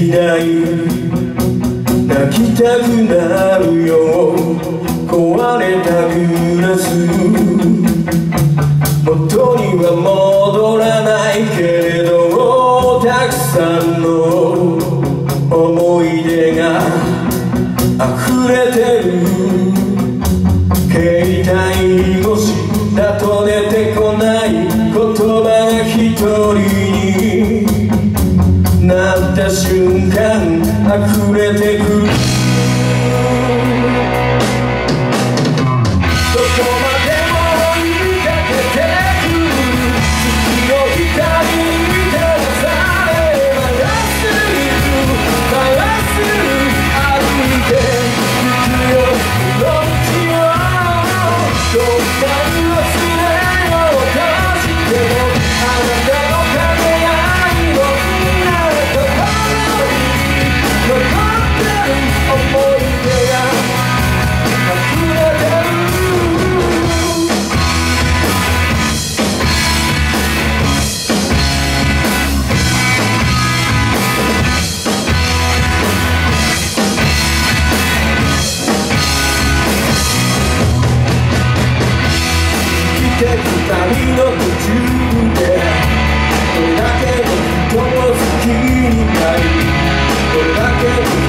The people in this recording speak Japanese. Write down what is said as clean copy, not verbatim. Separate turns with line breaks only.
ない泣きたくなるよ壊れたグラス元には戻らないけれどたくさんの思い出が溢れてる携帯越しだと出てこない言葉が一人になった瞬間溢れてくるどこまでも追いかけてく月の光に照らされまっすぐまっすぐ歩いてゆくよこの道をどんなに忘れようとしてもあなたの輝いを見られた頃に残ってる思い出が溢れてる二人の途中でこれだけの人を好きになりこれだけの